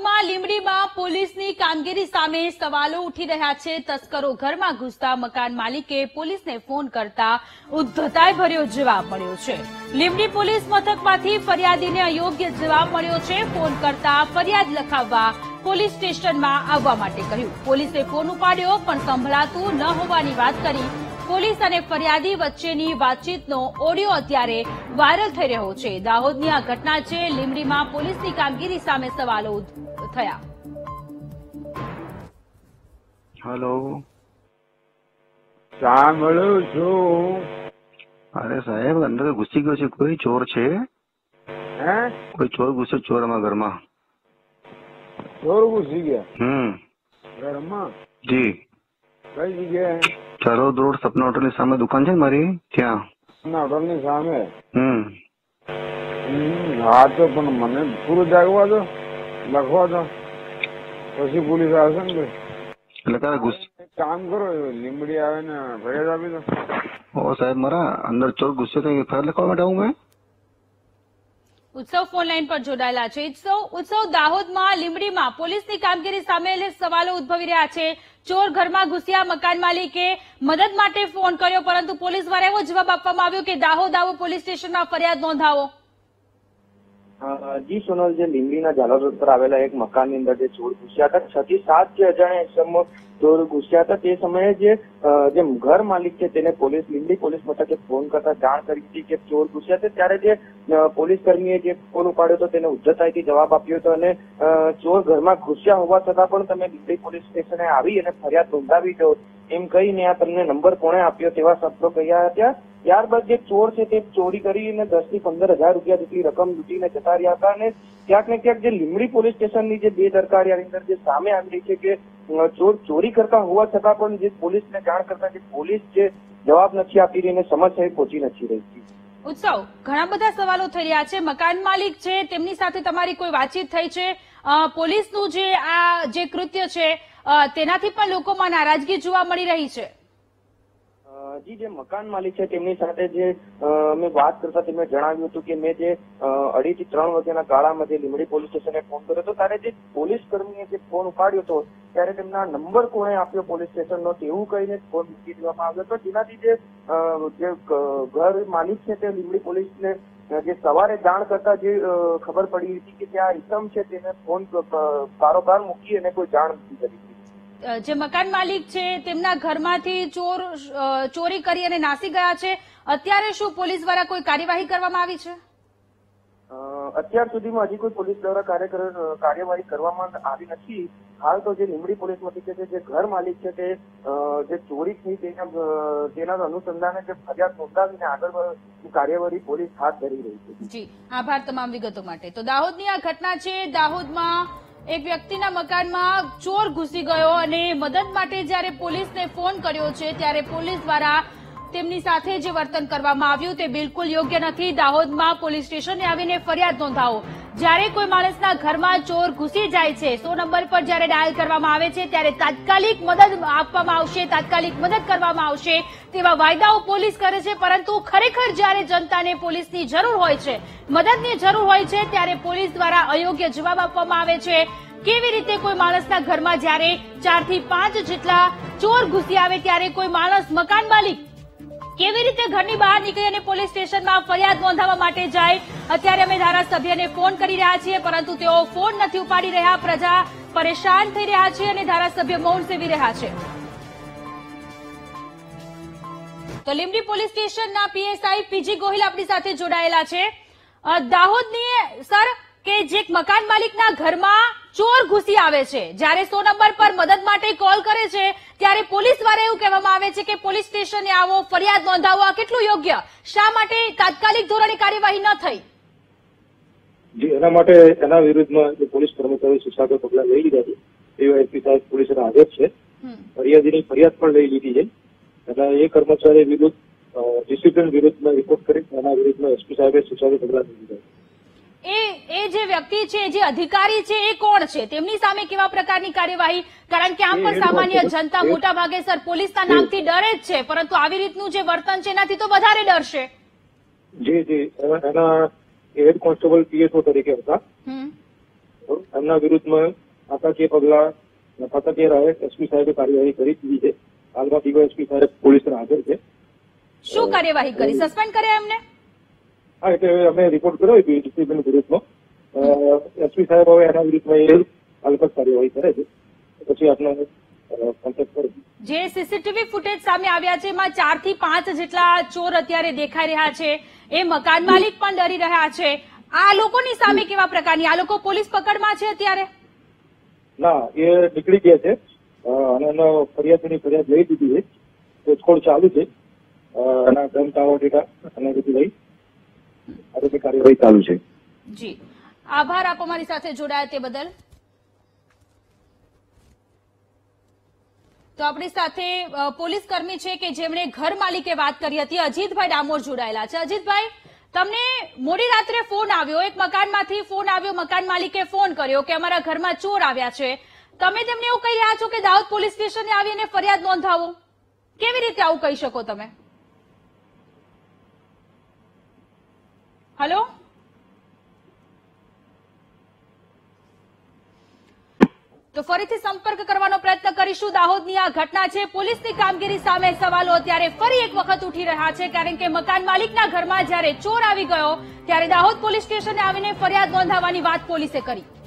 દાહોદમાં લીંબડીમાં પોલીસની કામગીરી સામે સવાલો ઉઠી રહ્યા છે। તસ્કરો ઘરમાં ઘૂસતા મકાન માલિકે પોલીસને ફોન કરતા ઉદ્ધતાઈભર્યો જવાબ મળ્યો છે। લીંબડી પોલીસ મથકમાંથી ફરિયાદીને અયોગ્ય જવાબ મળ્યો છે। ફોન કરતા ફરિયાદ લખાવવા પોલીસ સ્ટેશનમાં આવવા માટે કહ્યું। પોલીસે ફોન ઉપાડ્યો પણ સંભળાતું ન હોવાની વાત કરી। પોલીસ અને ફરિયાદી વચ્ચેની વાતચીતનો ઓડિયો અત્યારે વાયરલ થઈ રહ્યો છે। દાહોદની આ ઘટના છે। લીંબડીમાં પોલીસની કામગીરી સામે સવાલો થયા। હેલો, સાંભળું છું। અરે સાહેબ, અંદર ઘૂસી ગયો છે કોઈ ચોર છે? હે? કોઈ ચોર ઘૂસ્યો? ચોર અમારા ઘરમાં ચોર ઘૂસી ગયા ઘરમાં? જી। કઈ જગ્યાએ? ચરોદ રોડ સપના હોટલની સામે દુકાન છે ને મારી, ત્યાં। સપના હોટલની સામે? હા તો પણ મને પૂરું જાગવા દો, લખવા દો, પછી પોલીસ આવશે ને ભાઈ। એટલે ક્યારે ઘૂસ? કામ કરો, લીંબડી આવે ને ફરિયાદ આપી દો। ઓ સાહેબ, મારા અંદર ચોર ઘૂસ્યો તો ફરિયાદ લખવા માટે આવું મેં? ઉત્સવ ફોન લાઈન પર જોડાયેલા છે। ઉત્સવ, દાહોદમાં લીંબડીમાં પોલીસની કામગીરી સામે સવાલો ઉદ્ભવી રહ્યા છે। ચોર ઘરમાં ઘૂસ્યા, મકાન માલિકે મદદ માટે ફોન કર્યો, પરંતુ પોલીસ દ્વારા એવો જવાબ આપવામાં આવ્યો કે દાહોદ આવો, પોલીસ સ્ટેશનમાં ફરિયાદ નોંધાવો। જી સોનલ, જે લીંબડીના ઝાલોદ રોડ પર આવેલા એક મકાનની અંદર જે ચોર ઘૂસ્યા હતા, 6 થી 7 જે અજાણ્યા ઇસમો ચોર ઘૂસ્યા હતા, તે સમયે જે ઘર માલિક છે તેને પોલીસ લીંબડી પોલીસ મથકે ફોન કરતા જાણ કરી હતી કે ચોર ઘૂસ્યા છે। ત્યારે જે પોલીસ કર્મીએ જે ફોન ઉપાડ્યો હતો તેને ઉદ્ધતાઈથી જવાબ આપ્યો હતો અને ચોર ઘરમાં ઘૂસ્યા હોવા છતાં પણ તમે લીંબડી પોલીસ સ્ટેશને આવી અને ફરિયાદ નોંધાવી દો એમ કહીને આ તમને નંબર કોણે આપ્યો તેવા શબ્દો કહ્યા હતા। ત્યારબાદ જે ચોર છે તે ચોરી કરીને 10 થી 15,000 રૂપિયા જેટલી રકમ લૂંટીને જતા રહ્યા હતા અને ક્યાંક ને ક્યાંક જે લીંબડી પોલીસ સ્ટેશનની જે બેદરકારી આની અંદર જે સામે આવી રહી છે કે ચોર ચોરી કરતા હોવા છતાં પણ જે પોલીસને જાણ કરતા જે પોલીસ જે જવાબ નથી આપી રહી અને સમસ્યાએ પહોંચી નથી રહી। ઉત્સવ, ઘણા બધા સવાલો થઈ રહ્યા છે। મકાન માલિક છે તેમની સાથે તમારી કોઈ વાતચીત થઈ છે? પોલીસનું જે આ જે કૃત્ય છે તેનાથી પણ લોકોમાં નારાજગી જોવા મળી રહી છે। જી, જે મકાન માલિક છે તેમની સાથે જે મેં વાત કરતા તેમને જણાવ્યું હતું કે મેં જે 2:30 થી 3 વાગ્યાના ગાળામાં જે લીંબડી પોલીસ સ્ટેશને ફોન કર્યો હતો ત્યારે જે પોલીસ કર્મીએ જે ફોન ઉપાડ્યો હતો ત્યારે તેમના નંબર કોણે આપ્યો પોલીસ સ્ટેશનનો તેવું કહીને ફોન મૂકી દેવામાં આવ્યો હતો, જેનાથી જે ઘર માલિક છે તે લીંબડી પોલીસને જે સવારે જાણ કરતા જે ખબર પડી હતી કે ત્યાં ઇસમ છે તેને ફોન બારોબાર મૂકી અને કોઈ જાણ નથી કરી। જે મકાન માલિક છે તેમના ઘરમાંથી ચોરી કરી અને નાસી ગયા છે। અત્યારે શું પોલીસ દ્વારા કોઈ કાર્યવાહી કરવામાં આવી છે? અત્યાર સુધીમાં હજી કોઈ પોલીસ દ્વારા કાર્યવાહી કરવામાં આવી નથી। હાલ તો જે લીંબડી પોલીસ મથક છે જે ઘર માલિક છે તે જે ચોરી થઈ તેના અનુસંધાને જે ફરિયાદ નોંધાવીને આગળ કાર્યવાહી પોલીસ હાથ ધરી રહી છે। જી, આભાર તમામ વિગતો માટે। તો દાહોદની આ ઘટના છે। દાહોદમાં એક વ્યક્તિના મકાનમાં ચોર ઘૂસી ગયો અને મદદ માટે જ્યારે પોલીસને ફોન કર્યો છે ત્યારે પોલીસ દ્વારા તેમની સાથે જે વર્તન કરવામાં આવ્યું તે બિલકુલ યોગ્ય નથી। દાહોદમાં પોલીસ સ્ટેશને આવીને ફરિયાદ નોંધાવો। જ્યારે કોઈ માણસના ઘરમાં ચોર ઘૂસી જાય છે, 100 નંબર પર જ્યારે ડાયલ કરવામાં આવે છે ત્યારે તાત્કાલિક મદદ આપવામાં આવશે, તાત્કાલિક મદદ કરવામાં આવશે તેવા વાયદાઓ પોલીસ કરે છે, પરંતુ ખરેખર જ્યારે જનતાને પોલીસની જરૂર હોય છે, મદદની જરૂર હોય છે, ત્યારે પોલીસ દ્વારા અયોગ્ય જવાબ આપવામાં આવે છે। કેવી રીતે કોઈ માણસના ઘરમાં જ્યારે 4 થી 5 જેટલા ચોર ઘૂસી આવે ત્યારે કોઈ માણસ, મકાન માલિક કેવી રીતે ઘરની બહાર નીકળી અને પોલીસ સ્ટેશનમાં ફરિયાદ નોંધાવવા માટે જાય? અત્યારે અમે ધારાસભ્યને ફોન કરી રહ્યા છીએ, પરંતુ તેઓ ફોન નથી ઉપાડી રહ્યા। પ્રજા પરેશાન થઈ રહ્યા છે અને ધારાસભ્ય મૌન સેવી રહ્યા છે। તો લીંબડી પોલીસ સ્ટેશનના પીએસઆઈ પીજી ગોહિલ આપણી સાથે જોડાયેલા છે। દાહોદની સર, કે જે મકાન માલિકના ઘરમાં ચોર ઘૂસી આવે છે, જ્યારે 100 નંબર પર મદદ માટે કોલ કરે છે ત્યારે પોલીસ દ્વારા એવું કહેવામાં આવે છે કે પોલીસ સ્ટેશને આવો, ફરિયાદ નોંધાવો। આ કેટલું યોગ્ય? શા માટે તાત્કાલિક ધોરણે કાર્યવાહી ન થઈ? જી, એના માટે એના વિરુદ્ધમાં પોલીસ કર્મચારીઓ શિક્ષાત્મક પગલાં લઈ લીધા છે એવા એસપી સાહેબ પોલીસના આદેશ છે। ફરિયાદીની ફરિયાદ પણ લઈ લીધી છે અને એ કર્મચારી વિરુદ્ધ ડિસિપ્લિન વિરુદ્ધમાં રિપોર્ટ કરી એના વિરુદ્ધમાં એસપી સાહેબે શિક્ષાત્મક પગલાં લઈ લીધા છે। એ જે વ્યક્તિ છે, જે અધિકારી છે, એ કોણ છે? તેમની સામે કેવા પ્રકારની કાર્યવાહી? કારણ કે આમ પણ સામાન્ય જનતા મોટા ભાગે સર પોલીસના નામથી ડરે જ છે, પરંતુ આવી રીતનું જે વર્તન છે એનાથી તો વધારે ડરશે। જી, એના હેડ કોન્સ્ટેબલ પીએસઓ તરીકે હતા રાઠોડ, એમના વિરુદ્ધમાં ખાતાકીય પગલા ખાતાકીય રાહે એસપી સાહેબે કાર્યવાહી કરી દીધી છે. હાલમાં ડીવાયએસપી સાહેબ પોલીસના હાજર છે. શું કાર્યવાહી કરી? સસ્પેન્ડ કર્યા એમને? હા, એટલે અમે રિપોર્ટ કર્યો ડિસિપ્લિન વિરુદ્ધમાં. એસપી સાહેબ હવે એના વિરુદ્ધમાં હાલમાં કાર્યવાહી કરે છે, પછી આપનો કોન્ટેક્ટ કરીશું. જે સીસીટીવી ફૂટેજ સામે આવ્યા છે એમાં 4 થી 5 જેટલા ચોર અત્યારે દેખાઈ રહ્યા છે. એ મકાન માલિક પણ ડરી રહ્યા છે. આ લોકોની સામે કેવા પ્રકારની, આ લોકો પોલીસ પકડમાં છે અત્યારે? ના, એ નીકળી ગયા છે અને એનો ફરિયાદની ફરિયાદ લઈ દીધી છે. શોધખોળ ચાલુ છે. એના ગન ટાવર ડેટા અને બધું લઈ આગળની કાર્યવાહી ચાલુ છે. જી, આભાર આપ અમારી સાથે જોડાયા તે બદલ. તો આપણી સાથે પોલીસ કર્મી છે કે જેમણે ઘર માલિકે વાત કરી હતી, અજીતભાઈ ડામોર જોડાયેલા છે. અજીતભાઈ, તમને મોડી રાત્રે ફોન આવ્યો, એક મકાનમાંથી ફોન આવ્યો, મકાન માલિકે ફોન કર્યો કે અમારા ઘરમાં ચોર આવ્યા છે. તમે તેમને એવું કહી રહ્યા છો કે દાહોદ પોલીસ સ્ટેશને આવીને ફરિયાદ નોંધાવો. કેવી રીતે આવું કહી શકો તમે? હલો, તો ફરીથી સંપર્ક કરવાનો પ્રયત્ન કરીશું. દાહોદની આ ઘટના છે, પોલીસની કામગીરી સામે સવાલો અત્યારે ફરી એક વખત ઉઠી રહ્યા છે, કારણ કે મકાન માલિકના ઘરમાં જ્યારે ચોર આવી ગયો ત્યારે દાહોદ પોલીસ સ્ટેશને આવીને ફરિયાદ નોંધાવવાની વાત પોલીસે કરી.